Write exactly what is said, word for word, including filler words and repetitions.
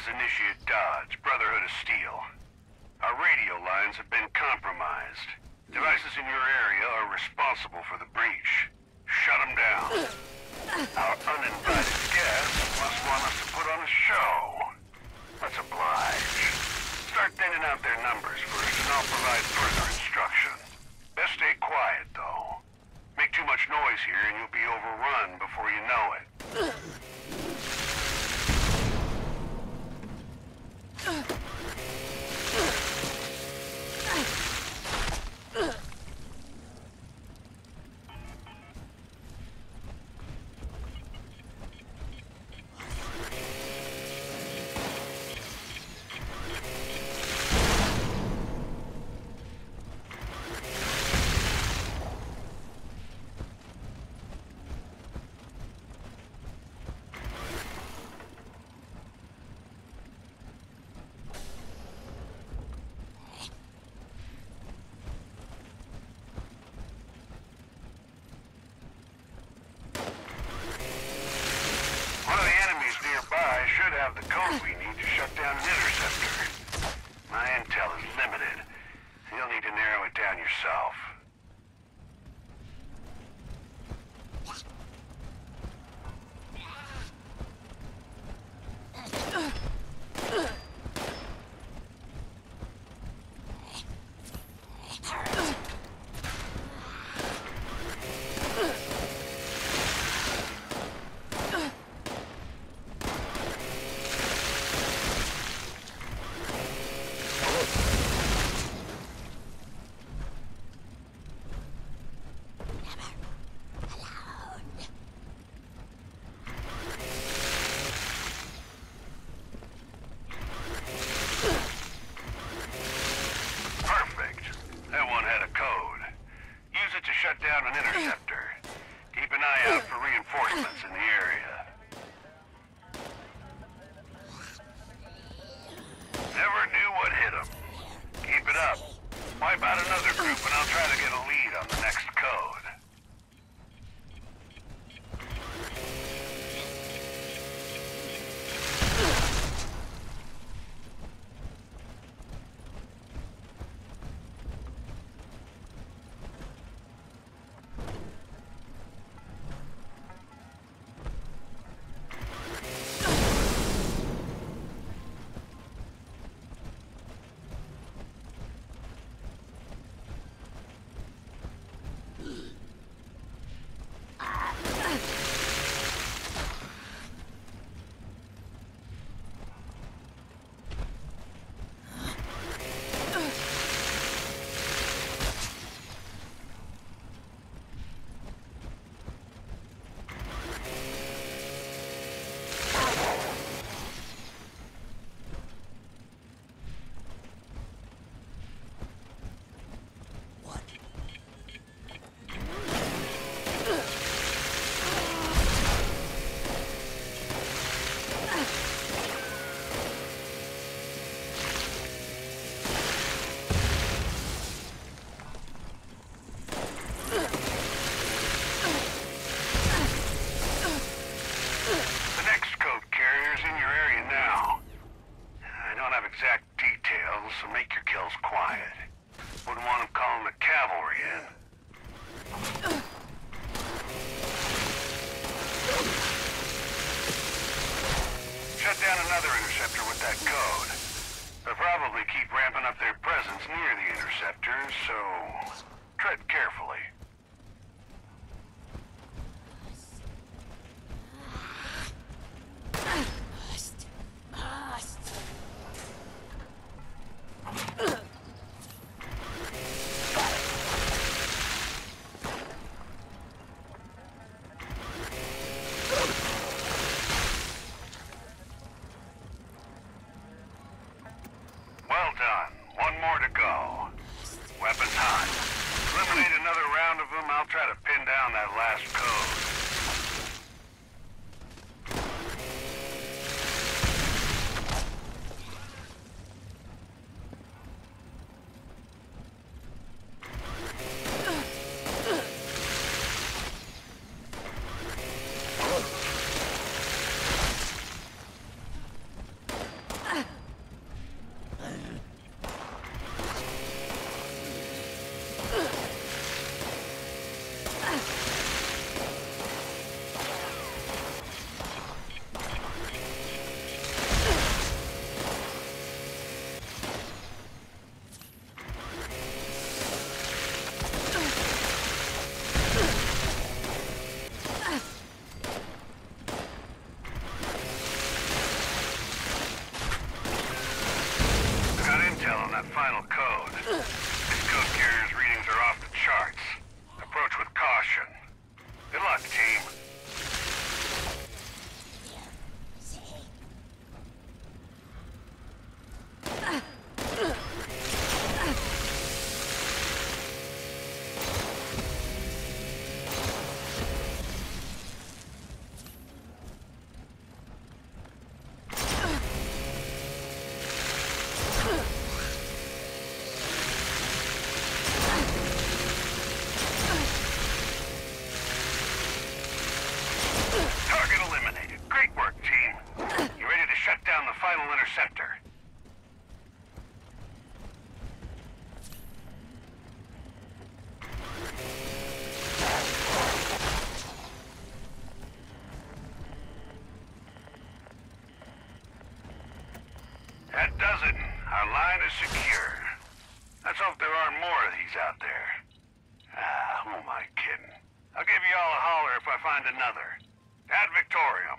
is Initiate Dodge, Brotherhood of Steel. Our radio lines have been compromised. Devices in your area are responsible for the breach. Shut them down. Our uninvited guests must want us to put on a show. Let's oblige. Start thinning out their numbers first, and I'll provide further instruction. Best stay quiet, though. Make too much noise here, and you'll be overrun before you know it. Should have the code we need to shut down an interceptor. My intel is limited. You'll need to narrow it down yourself. Shut down an interceptor. Keep an eye out for reinforcements in the area. Never knew what hit them. Keep it up. Wipe out another group and I'll try to get a lead on the next code. Exact details, so make your kills quiet. Wouldn't want them calling the cavalry in. Shut down another interceptor with that code. They'll probably keep ramping up their presence near the interceptors, so tread carefully. Well done. One more to go. Weapons hot. Eliminate another round that final code. This code carrier's readings are off the charts. Approach with caution. Good luck, team. Target eliminated. Great work, team. You ready to shut down the final interceptor? That does it. Our line is secure. Let's hope there aren't more of these out there. Ah, who am I kidding? I'll give you all a holler if I find another. Ad Victoriam.